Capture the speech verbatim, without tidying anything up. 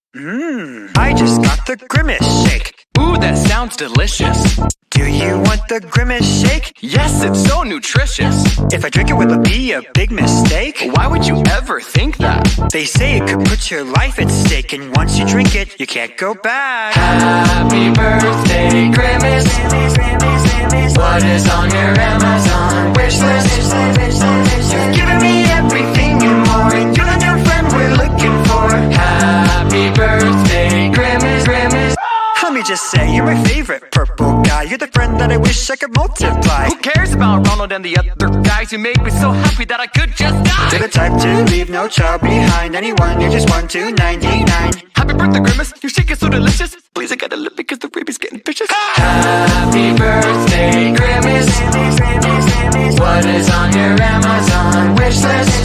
Mmm, I just got the Grimace shake. Ooh, that sounds delicious. Do you want the Grimace shake? Yes, it's so nutritious. If I drink it, will it be a big mistake? Why would you ever think that? They say it could put your life at stake, and once you drink it, you can't go back. Happy birthday, Grimace. What is on your Amazon wish list? You've given me everything and more, and you're the new friend we're looking for. Happy birthday, Grimace, Grimace. Let me just say, you're my favorite purple guy. You're the friend that I wish I could multiply. Who cares about Ronald and the other guys? You made me so happy that I could just die. You're the type to leave no child behind. Anyone, you're just one to ninety-nine. Happy birthday, Grimace. Your shake is so delicious. Please, I gotta live because the baby's getting vicious. Happy birthday, Grimace. What is on your Amazon wish list?